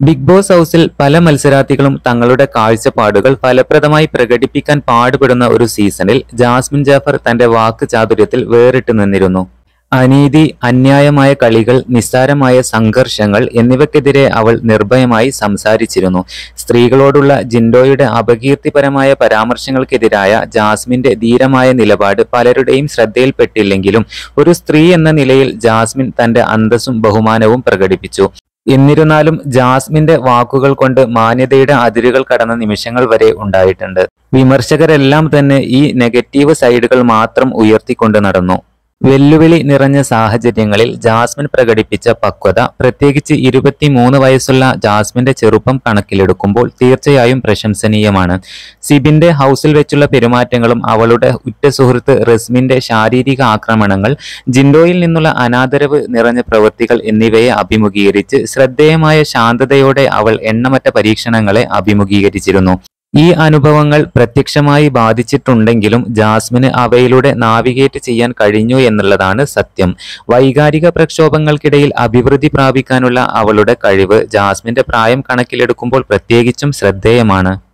Big boss ഹൗസിൽ പല മത്സരാർത്ഥികളും തങ്ങളുടെ കാഴ്ചപ്പാടുകൾ ഫലപ്രദമായി പ്രകടിപ്പിക്കാൻ പാടുപെടുന്ന ഒരു സീസണിൽ ജാസ്മിൻ ജാഫർ തന്റെ വാക്ക് ചാതുര്യത്തിൽ വേറിട്ട് നിന്നിരുന്നു. അനീതി, അന്യായമായ കളികൾ, നിസ്സാരമായ സംഘർഷങ്ങൾ എന്നിവയ്ക്കെതിരെ അവൾ നിർഭയമായി സംസാരിച്ചിരുന്നു. സ്ത്രീകളോടുള്ള ജിൻഡോയുടെ അപകീർത്തിപരമായ പരാമർശങ്ങൾക്കെതിരായ ജാസ്മിന്റെ ധീരമായ നിലപാട് പലരുടെയും ശ്രദ്ധയിൽപ്പെട്ടില്ലെങ്കിലും ഒരു സ്ത്രീ എന്ന നിലയിൽ ജാസ്മിൻ തന്റെ അന്തസ്സും ബഹുമാനവും പ്രകടിപ്പിച്ചു. എന്നിരുന്നാലും ജാസ്മിന്റെ വാക്കുകൾ കൊണ്ട് മാന്യതയുടെ അതിരുകൾ കടന്ന നിമിഷങ്ങൾ വരെ ഉണ്ടായിട്ടുണ്ട്. വിമർശകരെല്ലാം തന്നെ ഈ നെഗറ്റീവ് സൈഡുകൾ മാത്രം ഉയർത്തിക്കൊണ്ട് നടന്നു. വെല്ലുവിളി നിറഞ്ഞ സാഹചര്യങ്ങളിൽ ജാസ്മിൻ പ്രകടിപ്പിച്ച പക്വത, പ്രത്യേകിച്ച് 23 വയസ്സുള്ള ജാസ്മിന്റെ ചെറുപ്പം കണക്കിലെടുക്കുമ്പോൾ തീർച്ചയായും പ്രശംസനീയമാണ്. സിബിന്റെ ഹൗസിൽ വെച്ചുള്ള പെരുമാറ്റങ്ങളും അവളുടെ ഉറ്റ സുഹൃത്ത് റസ്മിന്റെ ശാരീരിക ആക്രമണങ്ങൾ, ജിൻഡോയിൽ നിന്നുള്ള അനാദരവ് നിറഞ്ഞ പ്രവൃത്തികൾ എന്നിവയെ അഭിമുഖീകരിച്ച് ശ്രദ്ധേയമായ ശാന്തതയോടെ അവൾ എണ്ണമറ്റ പരീക്ഷണങ്ങളെ അഭിമുഖീകരിച്ചിരുന്നു. ഈ അനുഭവങ്ങൾ പ്രത്യക്ഷമായി ബാധിച്ചിട്ടുണ്ടെങ്കിലും ജാസ്മിന് അവയിലൂടെ നാവിഗേറ്റ് ചെയ്യാൻ കഴിഞ്ഞു എന്നുള്ളതാണ് സത്യം. വൈകാരിക പ്രക്ഷോഭങ്ങൾക്കിടയിൽ അഭിവൃദ്ധി പ്രാപിക്കാനുള്ള അവളുടെ കഴിവ് ജാസ്മിന്റെ പ്രായം കണക്കിലെടുക്കുമ്പോൾ പ്രത്യേകിച്ചും ശ്രദ്ധേയമാണ്.